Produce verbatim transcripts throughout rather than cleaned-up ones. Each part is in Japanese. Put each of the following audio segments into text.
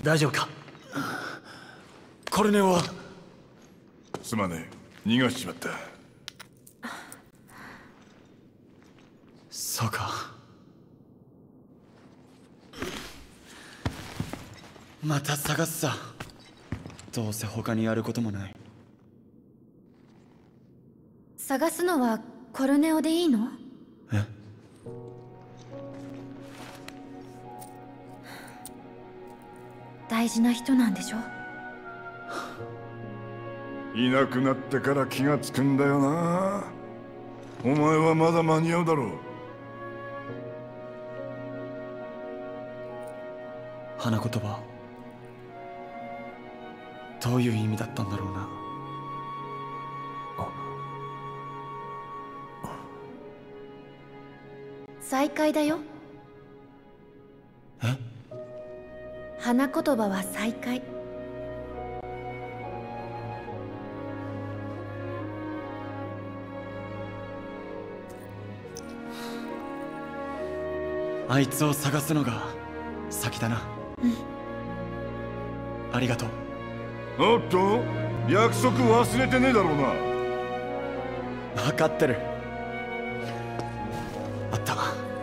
大丈夫か？コルネオは。 すまねえ、逃がしちまった。 そうか。また探すさ。どうせ他にやることもない。 探すのはコルネオでいいの？ え？ 大事な人なんでしょ？ いなくなってから気がつくんだよな。お前はまだ間に合うだろう。 花言葉、どういう意味だったんだろうな。 再会だよ。 え？ 花言葉は再会。 あいつを探すのが先だな。 うん。 ありがとう。 おっと、約束忘れてねえだろうな。 分かってる。あった。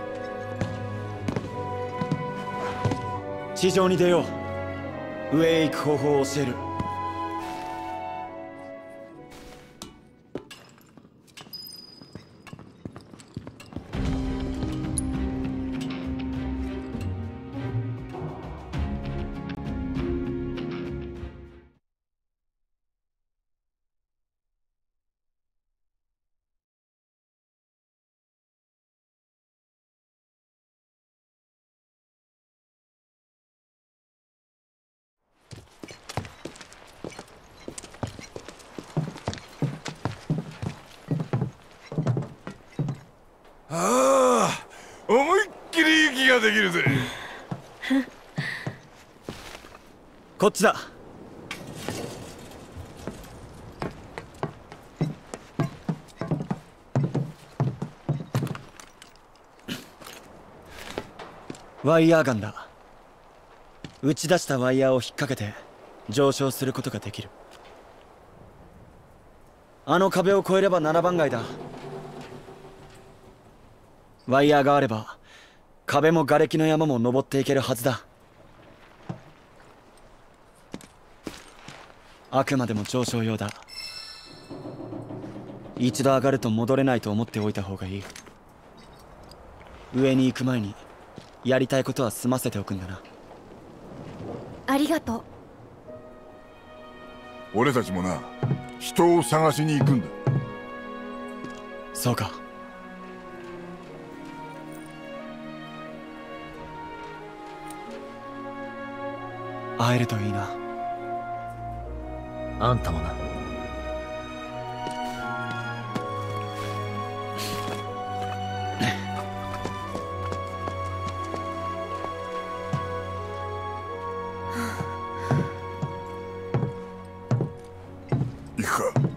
地上に出よう。上へ行く方法を教える。 ああ、思いっきり息ができるぜ。 こっちだ。ワイヤーガンだ。打ち出したワイヤーを引っ掛けて上昇することができる。あの壁を越えればななばん街だ。ワイヤーがあれば壁も瓦礫の山も登っていけるはずだ。あくまでも上昇用だ。一度上がると戻れないと思っておいた方がいい。上に行く前にやりたいことは済ませておくんだな。 ありがとう。 俺たちもな、人を探しに行くんだ。 そうか。会えるといいな。 あんたもな。 行くか。